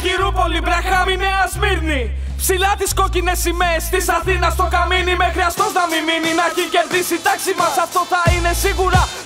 Αργυρούπολη, Μπραχάμι, Νέα Σμύρνη. Ψηλά τις κόκκινες σημαίες της Αθήνας στο καμίνι. Μέχρι αστός να μην μείνει, να έχει κερδίσει η τάξη μας. Αυτό θα είναι σίγουρα